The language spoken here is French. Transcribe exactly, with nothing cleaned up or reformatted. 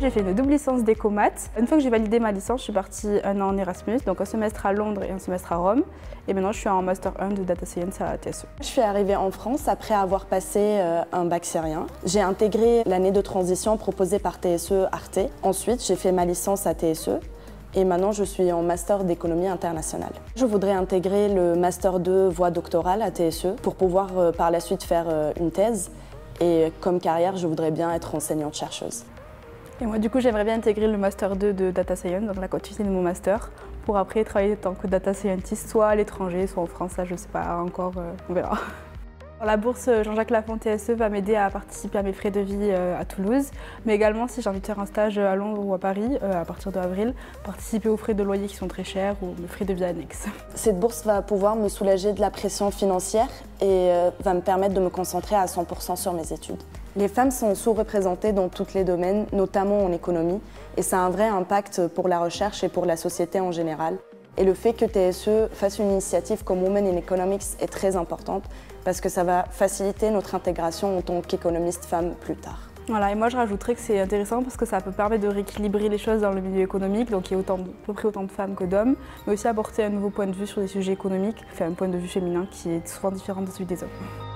J'ai fait une double licence d'éco-maths. Une fois que j'ai validé ma licence, je suis partie un an en Erasmus, donc un semestre à Londres et un semestre à Rome. Et maintenant, je suis en Master un de Data Science à T S E. Je suis arrivée en France après avoir passé euh, un bac syrien. J'ai intégré l'année de transition proposée par T S E Arte. Ensuite, j'ai fait ma licence à T S E. Et maintenant, je suis en Master d'économie internationale. Je voudrais intégrer le Master deux voie doctorale à T S E pour pouvoir euh, par la suite faire euh, une thèse. Et comme carrière, je voudrais bien être enseignante-chercheuse. Et moi, du coup, j'aimerais bien intégrer le Master deux de Data Science, donc la continuité de mon Master, pour après travailler en tant que Data Scientist, soit à l'étranger, soit en France, là, je ne sais pas encore, euh, on verra. La bourse Jean-Jacques Lafont T S E va m'aider à participer à mes frais de vie à Toulouse, mais également si j'ai envie de faire un stage à Londres ou à Paris, à partir de avril, participer aux frais de loyer qui sont très chers ou mes frais de vie annexes. Cette bourse va pouvoir me soulager de la pression financière et va me permettre de me concentrer à cent pour cent sur mes études. Les femmes sont sous-représentées dans tous les domaines, notamment en économie, et ça a un vrai impact pour la recherche et pour la société en général. Et le fait que T S E fasse une initiative comme Women in Economics est très importante parce que ça va faciliter notre intégration en tant qu'économiste femme plus tard. Voilà, et moi je rajouterais que c'est intéressant parce que ça peut permettre de rééquilibrer les choses dans le milieu économique, donc il y a autant, à peu près autant de femmes que d'hommes, mais aussi apporter un nouveau point de vue sur des sujets économiques, enfin, un point de vue féminin qui est souvent différent de celui des hommes.